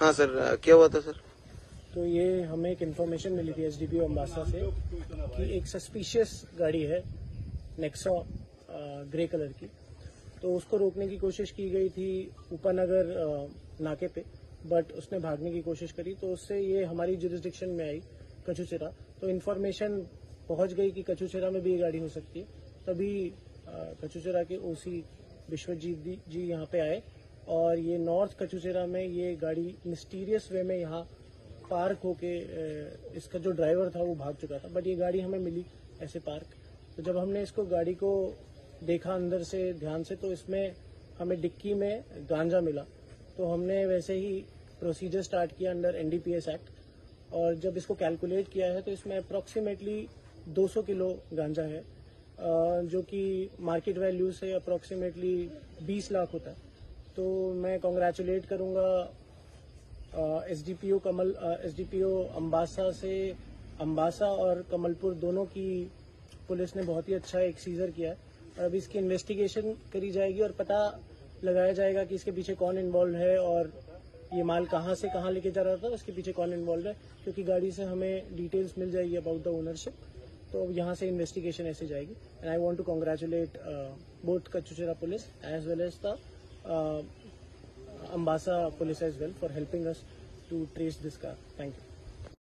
हाँ सर, क्या हुआ था सर? तो ये हमें एक इन्फॉर्मेशन मिली थी एसडीपीओ अम्बासा से कि एक सस्पिशियस गाड़ी है नेक्सा ग्रे कलर की। तो उसको रोकने की कोशिश की गई थी उपनगर नाके पे, बट उसने भागने की कोशिश करी, तो उससे ये हमारी जुरिस्डिक्शन में आई कचूचिरा। तो इन्फॉर्मेशन पहुंच गई कि कचूचिरा में भी ये गाड़ी हो सकती है। तभी कचूचिरा के ओसी विश्वजीत जी यहाँ पे आए और ये नॉर्थ कचूचिरा में ये गाड़ी मिस्टीरियस वे में यहाँ पार्क होके इसका जो ड्राइवर था वो भाग चुका था, बट ये गाड़ी हमें मिली ऐसे पार्क। तो जब हमने इसको गाड़ी को देखा अंदर से ध्यान से, तो इसमें हमें डिक्की में गांजा मिला। तो हमने वैसे ही प्रोसीजर स्टार्ट किया अंडर एनडीपीएस एक्ट, और जब इसको कैलकुलेट किया है तो इसमें अप्रॉक्सीमेटली 200 किलो गांजा है, जो कि मार्केट वैल्यू से अप्रॉक्सीमेटली 20 लाख होता है। तो मैं कॉन्ग्रेचुलेट करूंगा एसडीपीओ अम्बासा से, अम्बासा और कमलपुर दोनों की पुलिस ने बहुत ही अच्छा एक सीजर किया है। और अभी इसकी इन्वेस्टिगेशन करी जाएगी और पता लगाया जाएगा कि इसके पीछे कौन इन्वॉल्व है और ये माल कहाँ से कहाँ लेके जा रहा था, उसके पीछे कौन इन्वॉल्व है, क्योंकि गाड़ी से हमें डिटेल्स मिल जाएगी अबाउट द ओनरशिप। तो यहाँ से इन्वेस्टिगेशन ऐसे जाएगी। And I want to congratulate both Kachuchhera police as well as the Ambassa police as well for helping us to trace this car. Thank you.